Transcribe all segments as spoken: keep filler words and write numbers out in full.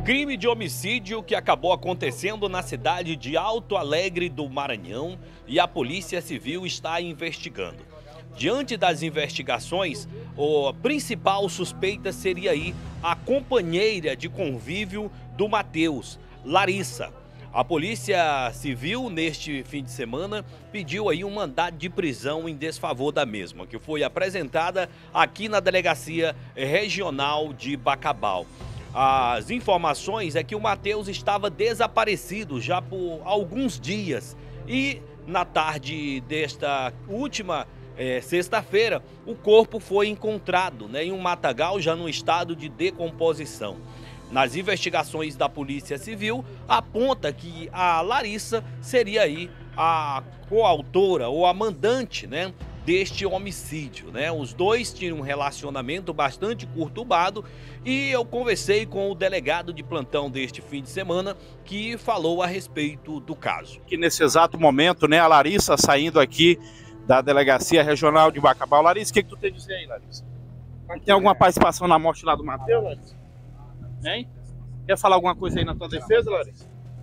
Crime de homicídio que acabou acontecendo na cidade de Alto Alegre do Maranhão e a Polícia Civil está investigando. Diante das investigações, a principal suspeita seria aí a companheira de convívio do Matheus, Larissa. A Polícia Civil, neste fim de semana, pediu aí um mandado de prisão em desfavor da mesma, que foi apresentada aqui na Delegacia Regional de Bacabal. As informações é que o Matheus estava desaparecido já por alguns dias e na tarde desta última é, sexta-feira o corpo foi encontrado, né, em um matagal já no estado de decomposição. Nas investigações da Polícia Civil aponta que a Larissa seria aí a coautora ou a mandante, né, deste homicídio, né? Os dois tinham um relacionamento bastante conturbado e eu conversei com o delegado de plantão deste fim de semana que falou a respeito do caso. Que nesse exato momento, né, a Larissa saindo aqui da Delegacia Regional de Bacabal. Larissa, o que, que tu tem a dizer aí, Larissa? Tem alguma participação na morte lá do Matheus, Larissa? Hein? Quer falar alguma coisa aí na tua defesa, Larissa?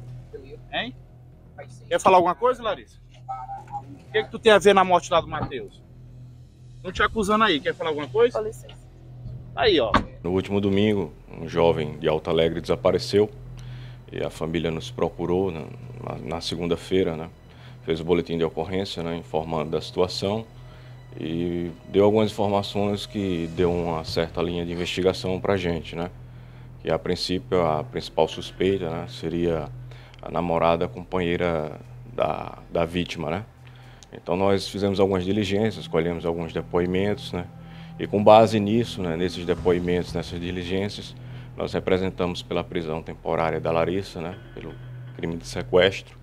Hein? Quer falar alguma coisa, Larissa? O que, que tu tem a ver na morte lá do Matheus? Estão te acusando aí, quer falar alguma coisa? Com licença. Aí, ó. No último domingo, um jovem de Alto Alegre desapareceu e a família nos procurou na, na, na segunda-feira, né? Fez o boletim de ocorrência, né, informando da situação e deu algumas informações que deu uma certa linha de investigação para a gente, né? Que a princípio a principal suspeita, né, seria a namorada, a companheira da, da vítima, né? Então nós fizemos algumas diligências, colhemos alguns depoimentos, né? E com base nisso, né, nesses depoimentos, nessas diligências, nós representamos pela prisão temporária da Larissa, né, pelo crime de sequestro,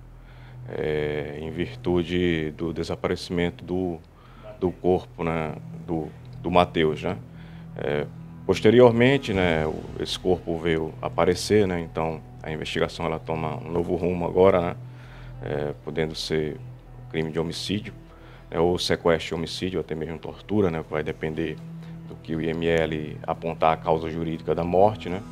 é, em virtude do desaparecimento do, do corpo, né, do, do Matheus, né? É, posteriormente, né, esse corpo veio aparecer, né, então a investigação ela toma um novo rumo agora, né, é, podendo ser crime de homicídio, né, ou sequestro de homicídio, até mesmo tortura, né, vai depender do que o I M L apontar a causa jurídica da morte, né,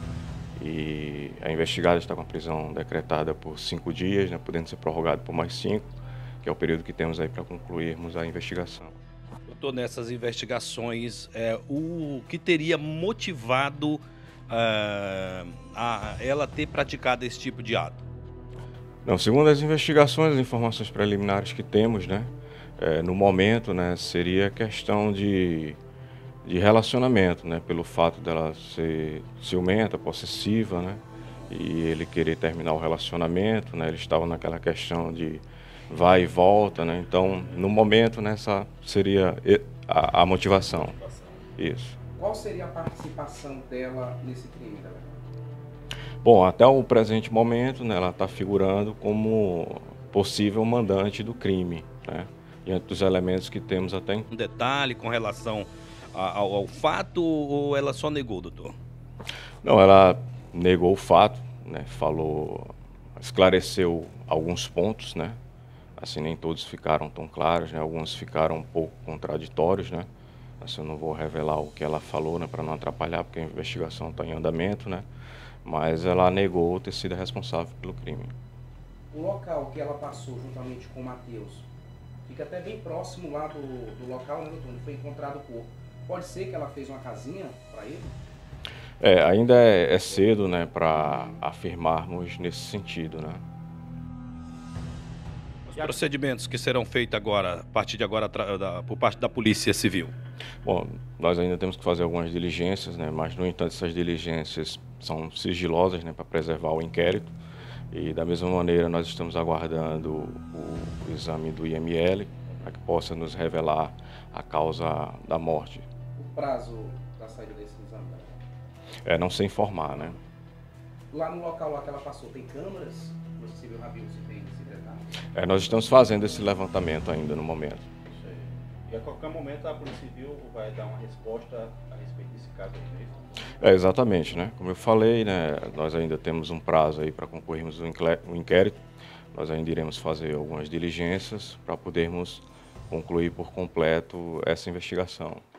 e a investigada está com a prisão decretada por cinco dias, né, podendo ser prorrogado por mais cinco, que é o período que temos aí para concluirmos a investigação. Doutor, nessas investigações, é, o que teria motivado uh, a ela ter praticado esse tipo de ato? Não, segundo as investigações, as informações preliminares que temos, né, é, no momento, né, seria questão de, de relacionamento, né, pelo fato dela ser ciumenta, possessiva, né, e ele querer terminar o relacionamento, né, eles estavam naquela questão de vai e volta, né, então, no momento, né, essa seria a, a motivação. Isso. Qual seria a participação dela nesse crime, galera? Bom, até o presente momento, né, ela está figurando como possível mandante do crime, né, diante dos elementos que temos até. Um detalhe com relação ao, ao fato ou ela só negou, doutor? Não, ela negou o fato, né, falou, esclareceu alguns pontos, né, assim, nem todos ficaram tão claros, né, alguns ficaram um pouco contraditórios, né, assim, eu não vou revelar o que ela falou, né, para não atrapalhar, porque a investigação está em andamento, né, mas ela negou ter sido responsável pelo crime. O local que ela passou juntamente com o Matheus fica até bem próximo lá do, do local, né, doutor, onde foi encontrado o corpo. Pode ser que ela fez uma casinha para ele? É, ainda é, é cedo, né, para afirmarmos nesse sentido, né. Os procedimentos que serão feitos agora, a partir de agora, da, por parte da Polícia Civil? Bom, nós ainda temos que fazer algumas diligências, né, mas, no entanto, essas diligências são sigilosas, né, para preservar o inquérito. E, da mesma maneira, nós estamos aguardando o, o exame do I M L para que possa nos revelar a causa da morte. O prazo da saída desse exame? É, não sei informar, né? Lá no local lá que ela passou, tem câmeras? Você viu, Rabinho, se tem esse detalhe? É, nós estamos fazendo esse levantamento ainda no momento. Isso aí. E a qualquer momento a Polícia Civil vai dar uma resposta a respeito desse caso aí mesmo? É, exatamente, né? Como eu falei, né, nós ainda temos um prazo aí para concluirmos o inquérito. Nós ainda iremos fazer algumas diligências para podermos concluir por completo essa investigação.